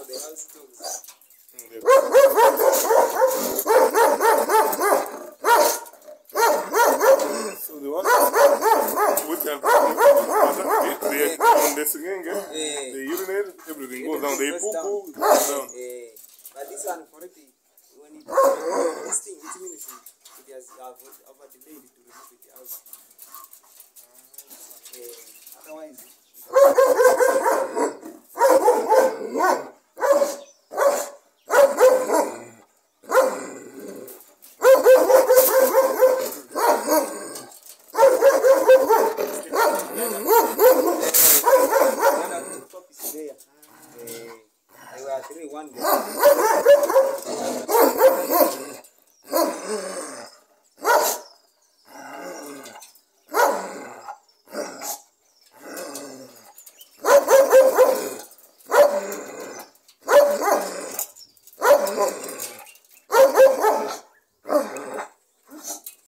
the house dogs. So the one which are they on this again, they urinate, everything goes down. They poo goes down. But this one already, when it this thing, it means it has over delayed to remove it out. Otherwise. There were 3 1 day.